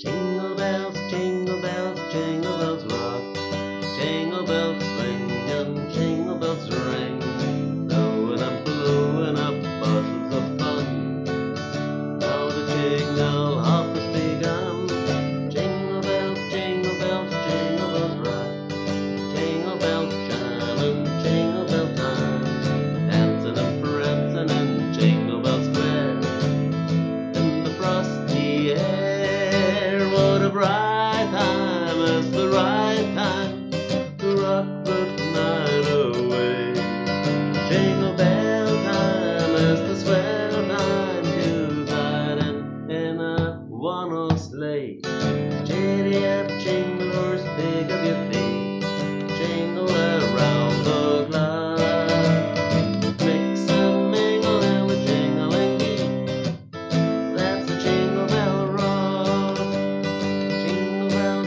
jingle bells rock. Jingle bells swing and jingle bells ring. Blowing up bushels of fun. Now the jingle hop has begun. Jingle bells rock. Jingle bells chime and jingle bell time. Dancing and prancing in Jingle Bell Square. In the frosty air, what a bright time! It's the right time to rock the night away. Jingle bell time is the swell time to ride in a one-horse sleigh. Giddy up, jingle horse, pick up your feet, jingle around the clock. Mix and mingle and with jingling beat. That's the Jingle Bell Rock. Jingle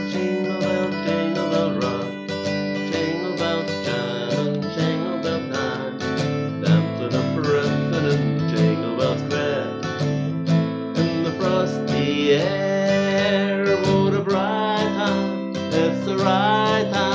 bell rock. Jingle bells chime and jingle bell time. Dancing and prancing in Jingle Bell Square. In the frosty air, what a bright time! It's the right time